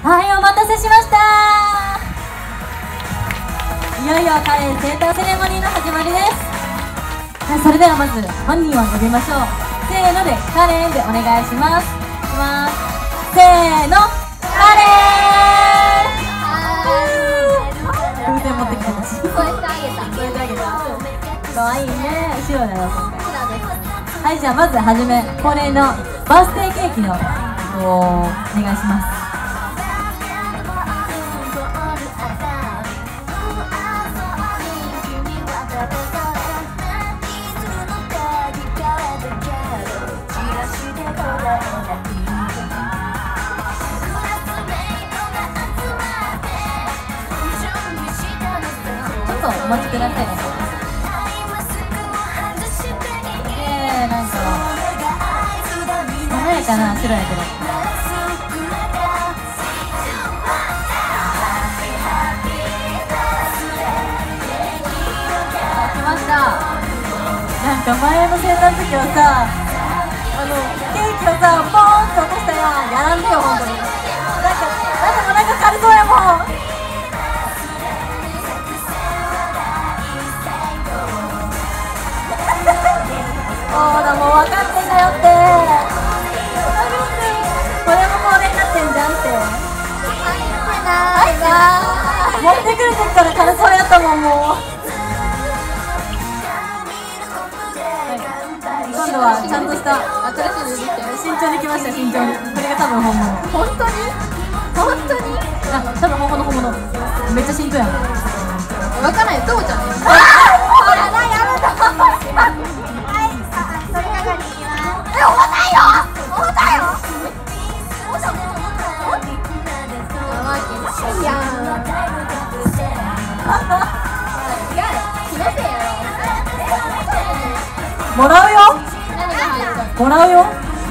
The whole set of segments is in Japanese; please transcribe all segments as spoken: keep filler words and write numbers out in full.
はい、お待たせしました。いよいよカレンセンターセレモニーの始まりです。はい、それではまず本人を呼びましょう。せーのでカレンでお願いします。いきます。せーの、カレン。風船持ってきてたし。添えてあげた。添えてあげた。かわいいね。白だよ。はい、じゃあまずはじめ恒例のバースデーケーキのお願いします。ちょっとお待ちくださいね。えー、なんか華やかな白やけど。来ました。なんか前の宣伝の時はさ、あのケーキをさポーンと落としたやん。やらんでよ本当に。なんかなんでもなんか軽そうやもん。ほらもう分かってんだよって。これも恒例になってんじゃんって。はいな持ってくる時から軽そうやったもんもう、はい、今度はちゃんとした新しいの出て慎重に来ました。慎重に。これが多分本物。本当に本当にあ多分本物本物。めっちゃ慎重やん。分かんないよ父ちゃんね。ああやだやめた。え、重たいよ重たいよいやもらうよもらうよ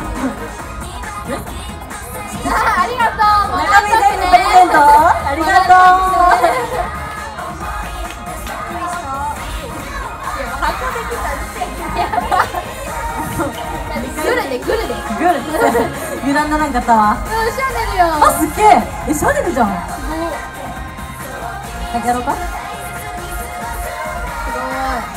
ありがとう中身全部プレゼントありがとう箱できたグルでグルでグル油断ならんかったわ。うんシャネルよ。あすっげええシャネルじゃん。すごい。なんかやろうか。すごい。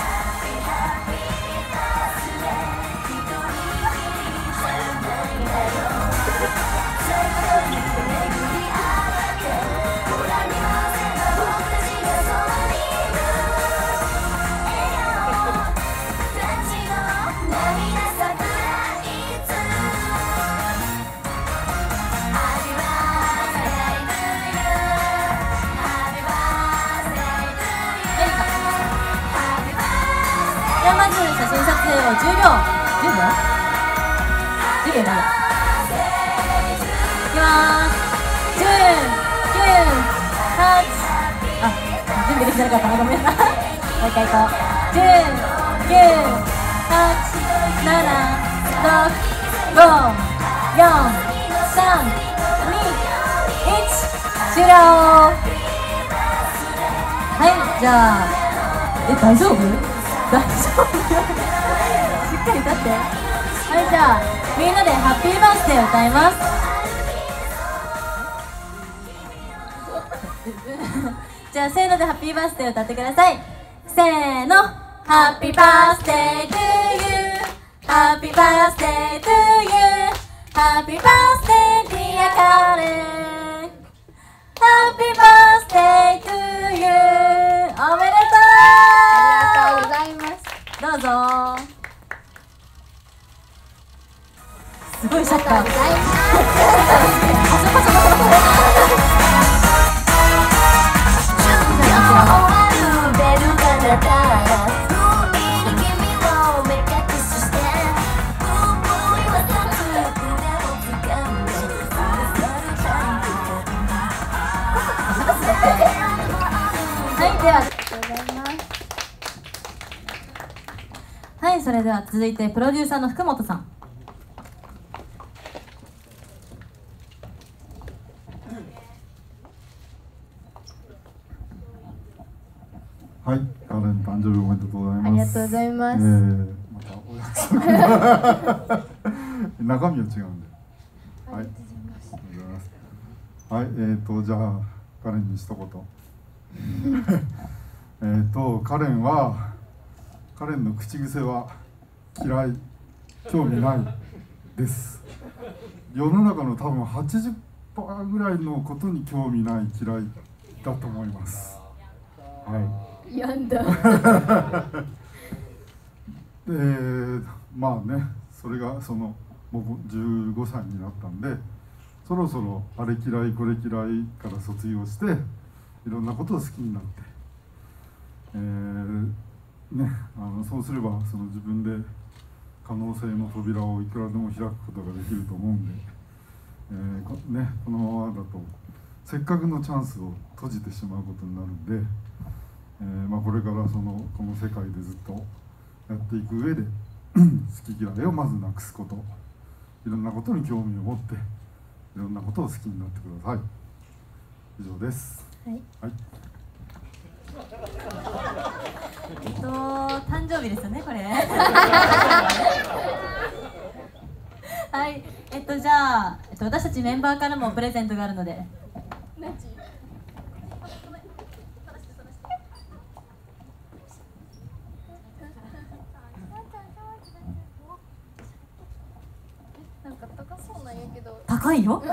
じゃあまず写真撮影をじゅうびょうじゅうびょうじゅうびょうだよ。いきまーす。じゅう、きゅう、はちあ準備できてなかったなごめんな。もう一回いこう。じゅう、きゅう、はち、なな、ろく、ご、よん、さん、に、いち終了。はいじゃあえ大丈夫大丈夫しっかり立って。はいじゃあみんなでハッピーバースデーを歌います。じゃあせーのでハッピーバースデーを歌ってください。せーのハッピーバースデートゥーユーハッピーバースデートゥーユーハッピーバースデーディアカレンハッピーバースデートゥーユーおめでとう。ありがとうございます。どうぞ。すごいシャッター。ありがとうございます。パシャパシャパシャパシャ。はいでははいそれでは続いてプロデューサーの福本さん。 はい、カレン誕生日おめでとうございます。 ありがとうございます。 えー、またお約束中身は違うんで。はい、ありがとうございます。 はい、えーと、じゃあ、カレンに一言。えっと、カレンは、カレンの口癖は嫌い、興味ないです。世の中の多分 はちじゅっパーセント ぐらいのことに興味ない、嫌いだと思います。はい。 やんだ。 えー、まあね、それがそのもうじゅうごさいになったんで、そろそろあれ嫌いこれ嫌いから卒業していろんなことを好きになって、えーね、あのそうすればその自分で可能性の扉をいくらでも開くことができると思うんで、えーこね、このままだとせっかくのチャンスを閉じてしまうことになるんで、えーまあ、これからそのこの世界でずっとやっていく上で好き嫌いをまずなくすこと、いろんなことに興味を持っていろんなことを好きになってください。以上です。 はい、 はい、 えっと誕生日ですよねこれ。はい、えっとじゃあ、えっと、私たちメンバーからもプレゼントがあるので。 なんか高そうなんやけど。 高いよ。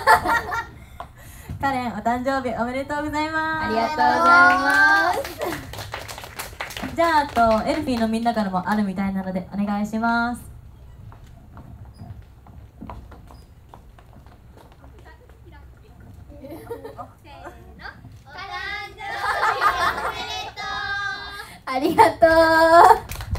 カレン、お誕生日おめでとうございます。 ありがとうございます。 じゃあ、あとエルフィーのみんなからもあるみたいなのでお願いします。 ありがとう。あ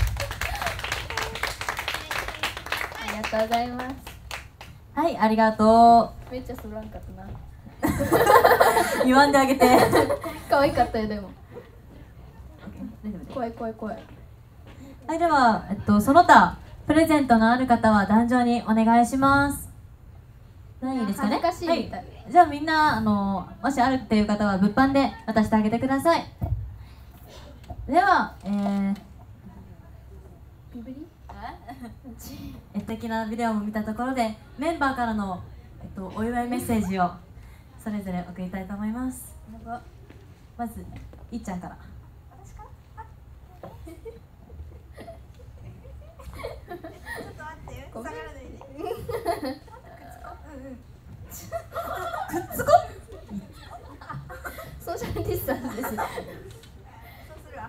りがとうございます。 はい、ありがとめっちゃそらんかったな。 う。言わんであげて。 可愛かったよでも。 大丈夫です。 怖い怖い怖い。 はい、では、えっと、その他プレゼントのある方は壇上にお願いします。何位ですかね。 恥ずかしいみたい。 はい、じゃあみんな、あのもしあるっていう方は物販で渡してあげてください。では、えー、 ビブリ素敵なビデオも見たところでメンバーからの、えっと、お祝いメッセージをそれぞれ送りたいと思います。まずいっちゃんから。 私から。ちょっと待ってよ。下がらないで。 くっつこ。 ソーシャルディスタンスです。 そうするわ。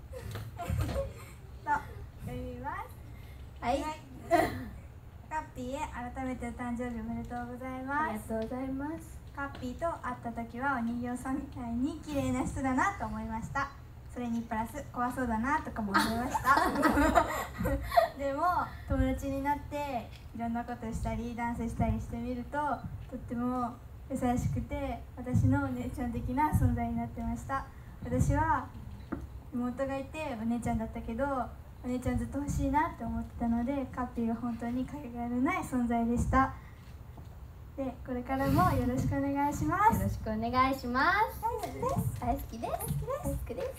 と、読みます。 はい。 カッピーへ改めてお誕生日おめでとうございあます。 りがとうございます。 カッピーと会った時はお人形さんみたいに綺麗な人だなと思いました。それにプラス怖そうだなとかも思いました。でも友達になっていろんなことしたりダンスしたりしてみるととっても優しくて私のお姉ちゃん的な存在になってました。私は妹がいてお姉ちゃんだったけどお姉ちゃんずっと欲しいなって思ってたのでカッピーは本当にかけがえのない存在でした。でこれからもよろしくお願いします。 よろしくお願いします。 大好きです。 大好きです。大好きです。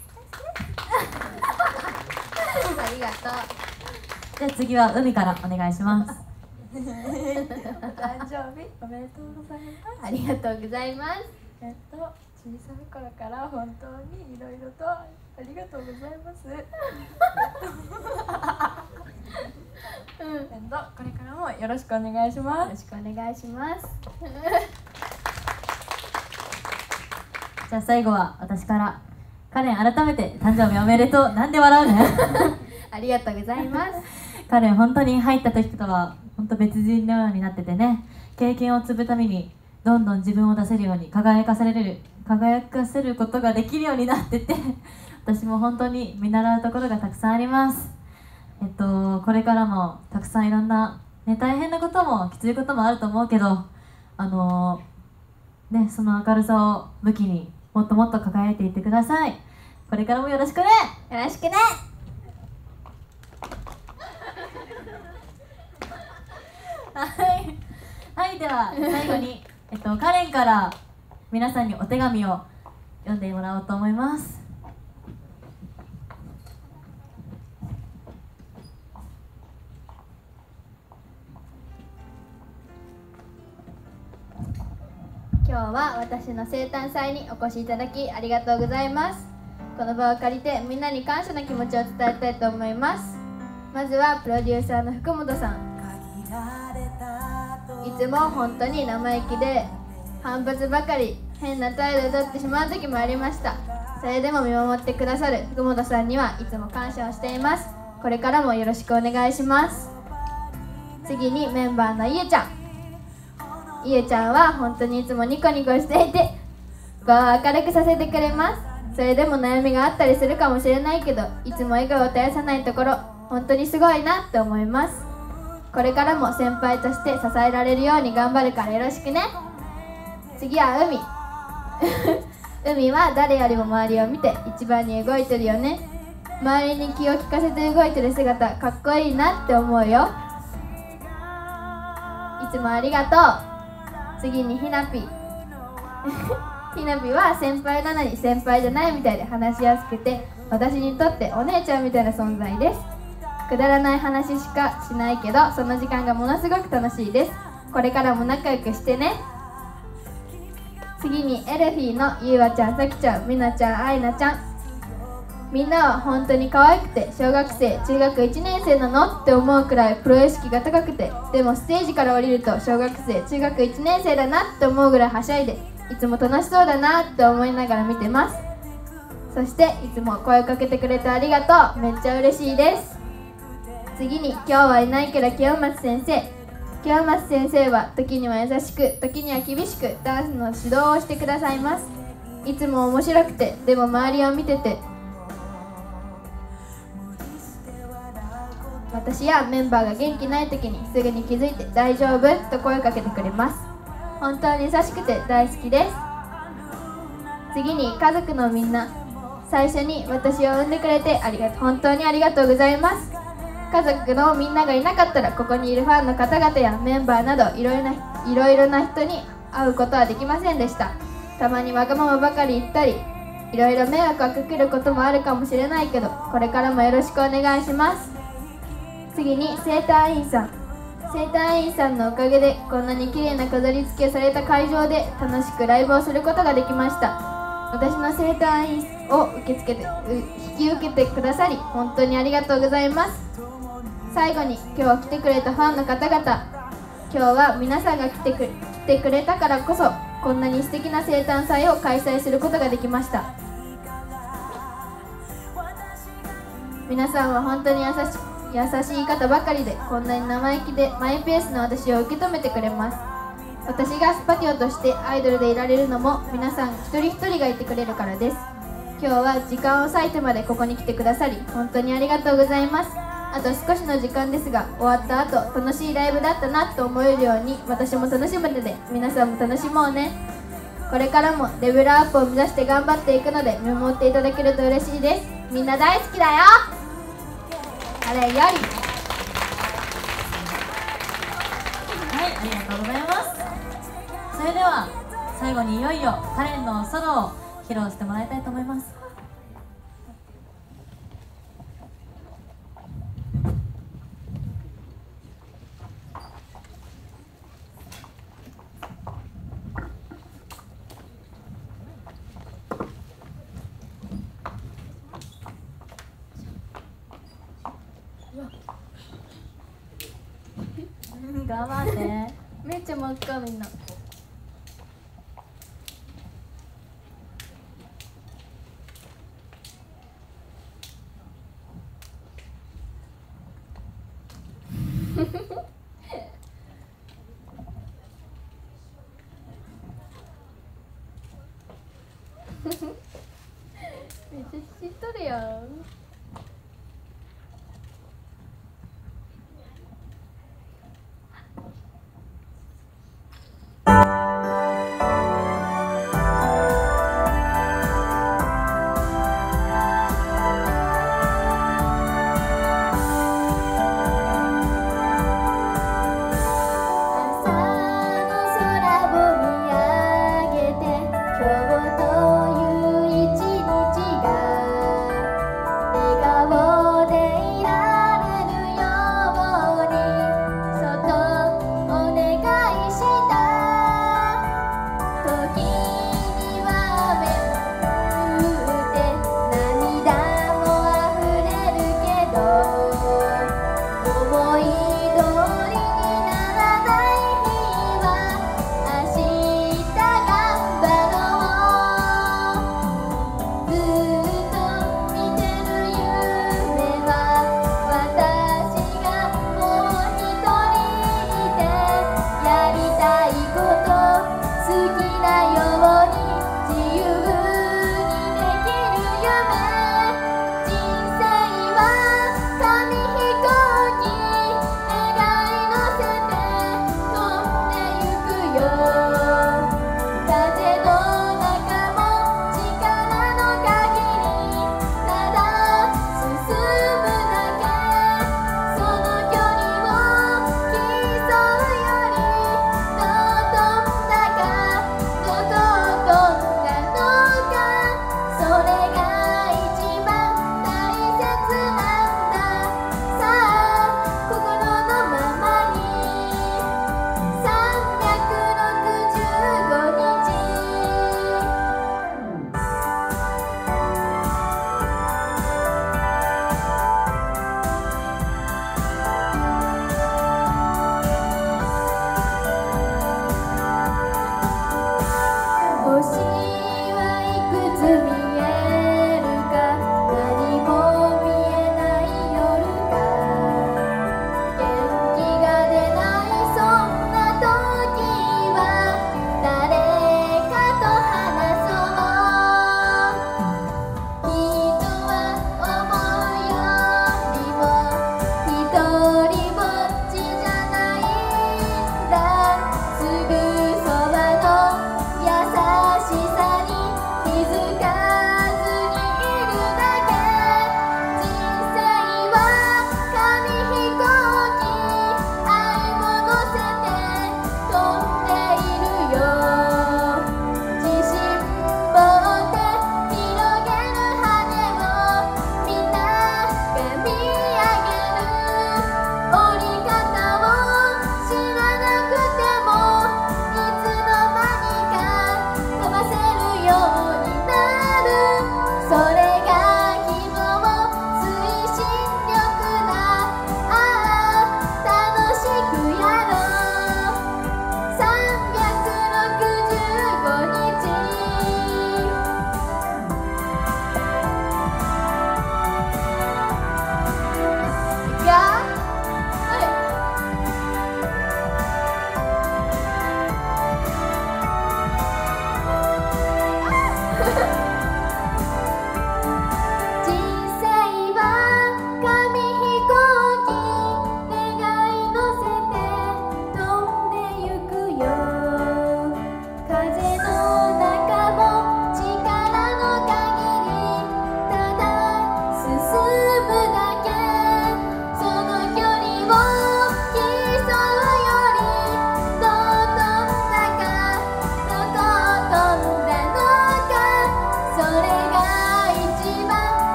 ありがとう。 じゃあ次は海からお願いします。 誕生日おめでとうございます。 ありがとうございます。 えっと小さい頃から本当にいろいろとありがとうございます。うん、えっとこれからもよろしくお願いします。 よろしくお願いします。 じゃあ最後は私から。カレン、改めて誕生日おめでとう。なんで笑うね。 ありがとうございます。 カレン、本当に入った時とは本当別人のようになっててね、経験を積むためにどんどん自分を出せるように輝かされる輝かせることができるようになってて、私も本当に見習うところがたくさんあります。えっとこれからもたくさんいろんな、ね、大変なこともきついこともあると思うけど、あのー、ね、その明るさを武器にもっともっと輝いていってください。これからもよろしくね。 よろしくね。 はい、はい、では最後に、えっと、カレンから皆さんにお手紙を読んでもらおうと思います。 今今日は私の生誕祭にお越しいただきありがとうございます。この場を借りてみんなに感謝の気持ちを伝えたいと思います。まずはプロデューサーの福本さん、いつも本当に生意気で反発ばかり、変な態度をとってしまう時もありました。それでも見守ってくださる福本さんにはいつも感謝をしています。これからもよろしくお願いします。次にメンバーのいえちゃん。いえちゃんは本当にいつもニコニコしていて場を明るくさせてくれます。それでも悩みがあったりするかもしれないけど、いつも笑顔を絶やさないところ本当にすごいなって思います。これからも先輩として支えられるように頑張るからよろしくね。次は海海は誰よりも周りを見て一番に動いてるよね。周りに気を利かせて動いてる姿かっこいいなって思うよ。いつもありがとう。次にひなぴひなぴは先輩なのに先輩じゃないみたいで話しやすくて、私にとってお姉ちゃんみたいな存在です。くだらない話しかしないけどその時間がものすごく楽しいです。これからも仲良くしてね。次にエルフィーのゆうあちゃん、さきちゃん、みなちゃん、あいなちゃん。みんなは本当に可愛くて、小学生、中学いちねん生なのって思うくらいプロ意識が高くて、でもステージから降りると小学生、中学いちねん生だなって思うぐらいはしゃいで、いつも楽しそうだなって思いながら見てます。そしていつも声をかけてくれてありがとう。めっちゃ嬉しいです。次に今日はいないけど清松先生。清松先生は時には優しく、時には厳しくダンスの指導をしてくださいます。いつも面白くて、でも周りを見てて私やメンバーが元気ない時にすぐに気づいて大丈夫と声をかけてくれます。本当に優しくて大好きです。次に家族のみんな。最初に私を産んでくれてありがとう本当にありがとうございます。家族のみんながいなかったらここにいるファンの方々やメンバーなどいろいろな、いろいろな人に会うことはできませんでした。たまにわがままばかり言ったりいろいろ迷惑をかけることもあるかもしれないけど、これからもよろしくお願いします。次に生誕院さん。生誕院さんのおかげでこんなに綺麗な飾り付けされた会場で楽しくライブをすることができました。私の生誕院を受け付けて引き受けてくださり本当にありがとうございます。最後に今日来てくれたファンの方々、今日は皆さんが来てく、来てくれたからこそこんなに素敵な生誕祭を開催することができました。皆さんは本当に優し優しい方ばかりで、こんなに生意気でマイペースな私を受け止めてくれます。私がスパティオとしてアイドルでいられるのも皆さん一人一人がいてくれるからです。今日は時間を割いてまでここに来てくださり本当にありがとうございます。あと少しの時間ですが終わった後楽しいライブだったなと思えるように私も楽しむので皆さんも楽しもうね。これからもレベルアップを目指して頑張っていくので見守っていただけると嬉しいです。みんな大好きだよ。あれより。はい、 ありがとうございます。それでは最後にいよいよカレンのソロを披露してもらいたいと思います。頑張ってめっちゃ真っ赤みんな。めっちゃ知っとるやん。 「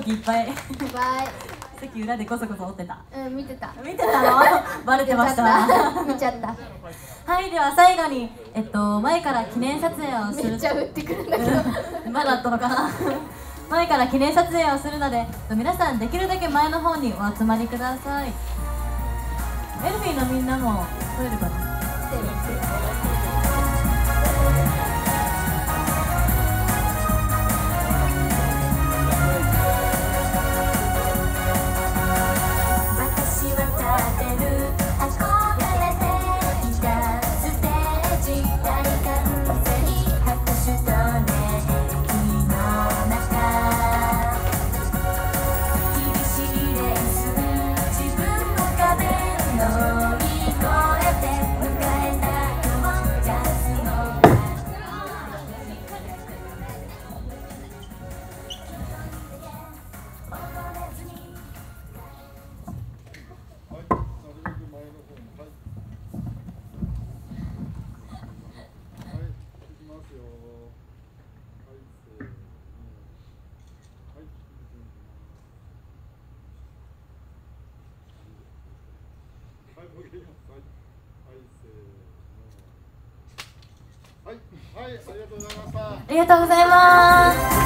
時いっぱいバイ。 席裏でこそこそ折ってた。 うん見てた。 見てたの？バレてました。 見ちゃった。 はい、では最後にえっと前から記念撮影をする。 めっちゃ打ってくるんだけど。 まだあったのかな。前から記念撮影をするので、皆さんできるだけ前の方にお集まりください。エルフィーのみんなも来れるかな。 はい、はい、ありがとうございました。 ありがとうございます。